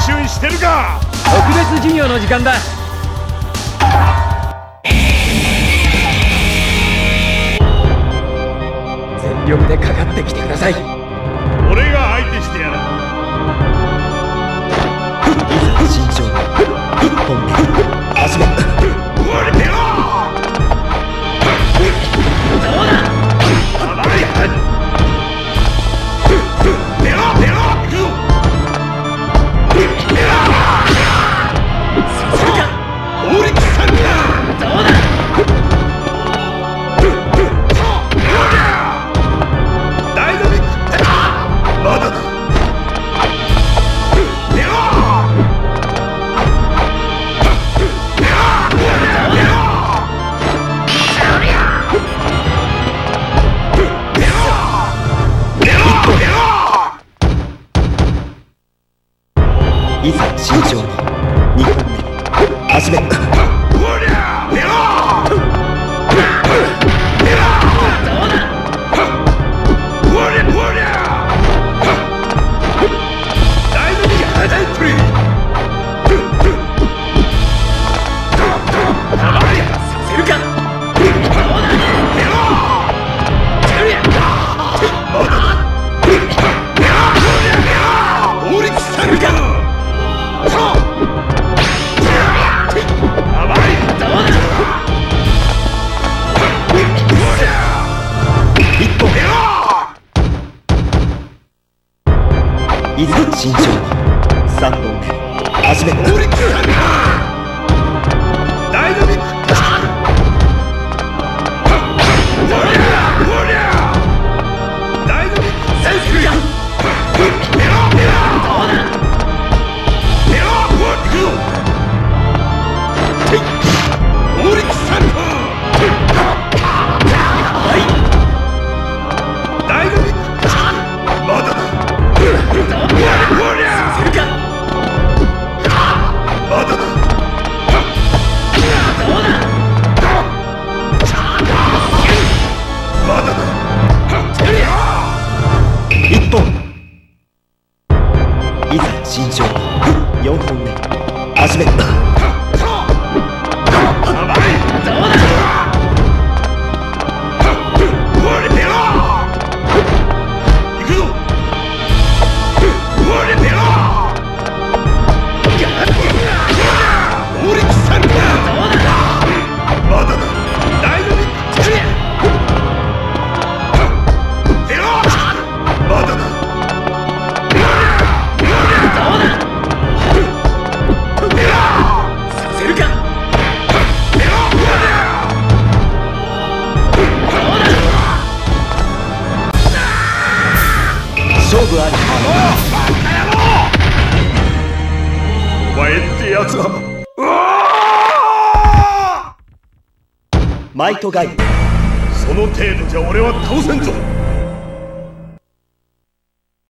春してるか。 特別授業の時間だ。全力でかかってきてください。 俺が相手してやる。 いざ慎重に一本目始め。 俺出ろ。 どうだ。 いざ慎重に2本目始め。いざ慎重に3本目始め。 ダイナミック。 1本。いざ慎重に4本目始め。勝負あり。 お前ってやつは。 マイトガイ。 その程度じゃ俺は倒せんぞ。